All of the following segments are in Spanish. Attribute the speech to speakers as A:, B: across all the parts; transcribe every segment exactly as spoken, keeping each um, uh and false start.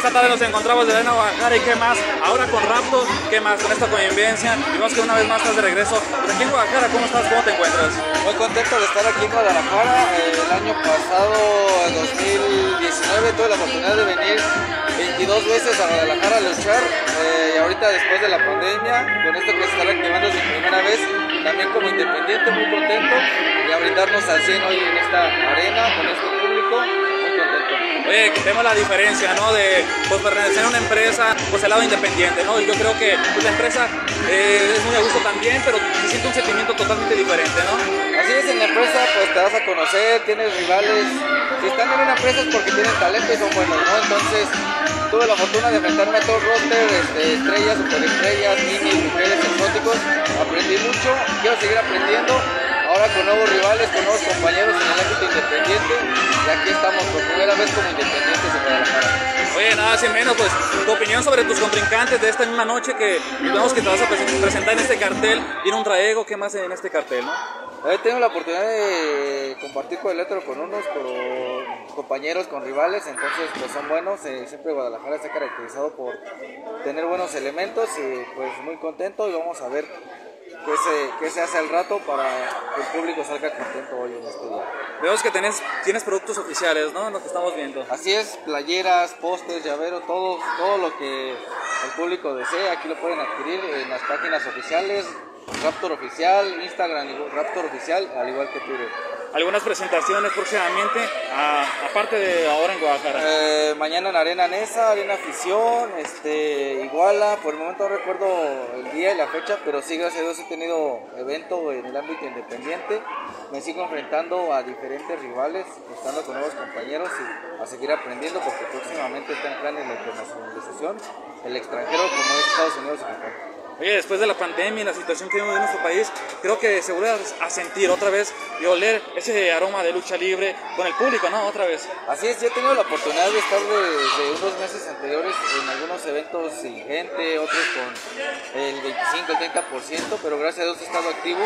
A: Esta tarde nos encontramos de Arena Guadalajara y qué más, ahora con Raptor, qué más, con esta convivencia. Vimos que una vez más estás de regreso. Pues aquí en Guadalajara, ¿cómo estás? ¿Cómo te encuentras?
B: Muy contento de estar aquí en Guadalajara. El año pasado, dos mil diecinueve, tuve la oportunidad de venir veintidós veces a Guadalajara a luchar. Eh, y ahorita, después de la pandemia, con esto que se está reactivando es mi primera vez, también como independiente, muy contento y a brindarnos al cien hoy en esta arena, con este público, muy contento.
A: Oye, vemos la diferencia, ¿no? De pues, pertenecer a una empresa, pues el lado independiente, ¿no? Y yo creo que pues, la empresa eh, es muy a gusto también, pero se siente un sentimiento totalmente diferente, ¿no?
B: Así es, en la empresa pues te vas a conocer, tienes rivales. Si están en una empresa es porque tienen talento y son buenos, ¿no? Entonces tuve la fortuna de enfrentarme a todo el roster, este, estrellas, superestrellas, ninis, mujeres, exóticos. Aprendí mucho, quiero seguir aprendiendo. Ahora con nuevos rivales, con nuevos compañeros en el ámbito independiente. Y aquí estamos por primera vez como independientes en Guadalajara.
A: Oye, nada sin menos, pues tu opinión sobre tus contrincantes de esta misma noche que vemos que te vas a presentar en este cartel. Viene un traego, ¿qué más hay en este cartel, no?
B: He tenido la oportunidad de compartir cuadrilátero con unos, con compañeros, con rivales, entonces pues son buenos. Eh, siempre Guadalajara está caracterizado por tener buenos elementos y pues muy contento y vamos a ver qué se, qué se hace al rato para que el público salga contento hoy en este día.
A: Vemos que tenés, tienes productos oficiales, ¿no? Lo que estamos viendo.
B: Así es, playeras, postes, llavero, todo, todo lo que el público desee, aquí lo pueden adquirir en las páginas oficiales. Raptor Oficial, Instagram Raptor Oficial, al igual que Twitter.
A: ¿Algunas presentaciones próximamente, a, aparte de ahora en Guadalajara?
B: Eh, mañana en Arena Nesa, Arena Afición, este, Iguala, por el momento no recuerdo el día y la fecha, pero sí, gracias a Dios he tenido evento en el ámbito independiente. Me sigo enfrentando a diferentes rivales, estando con nuevos compañeros y a seguir aprendiendo porque próximamente está en planes la internacionalización, el extranjero como es Estados Unidos y Japón.
A: Oye, después de la pandemia y la situación que vivimos en nuestro país, creo que se vuelve a sentir otra vez y oler ese aroma de lucha libre con el público, ¿no? Otra vez.
B: Así es, yo he tenido la oportunidad de estar desde unos meses anteriores en algunos eventos sin gente, otros con el veinticinco, el treinta por ciento, pero gracias a Dios he estado activo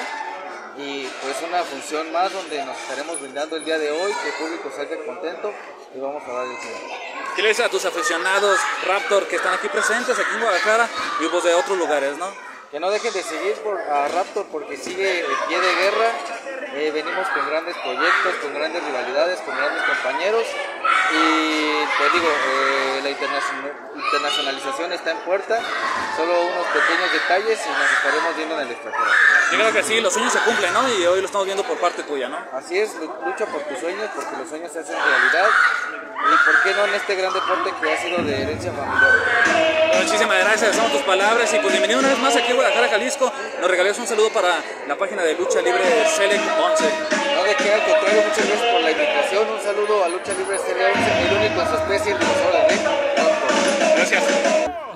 B: y pues una función más donde nos estaremos brindando el día de hoy, que el público salga contento y vamos a dar el cine.
A: ¿Qué le dices a tus aficionados Raptor que están aquí presentes, aquí en Guadalajara y pues de otros lugares, no?
B: Que no dejen de seguir por, a Raptor porque sigue en pie de guerra. Eh, venimos con grandes proyectos, con grandes rivalidades, con grandes compañeros y pues digo, eh, la internacional, internacionalización está en puerta, solo unos pequeños detalles y nos estaremos viendo en el extranjero.
A: Yo creo que sí, los sueños se cumplen, ¿no? Y hoy lo estamos viendo por parte tuya, ¿no?
B: Así es, lucha por tus sueños porque los sueños se hacen realidad y por qué no en este gran deporte que ha sido de herencia familiar.
A: Muchísimas gracias, son tus palabras y pues bienvenido una vez más aquí a Guadalajara, Jalisco. Nos regalás un saludo para la página de Lucha Libre Select once.
B: No, de qué, al contrario, muchas gracias por la invitación. Un saludo a Lucha Libre Select once, el único en su especie en el Museo del Ring.
A: Gracias.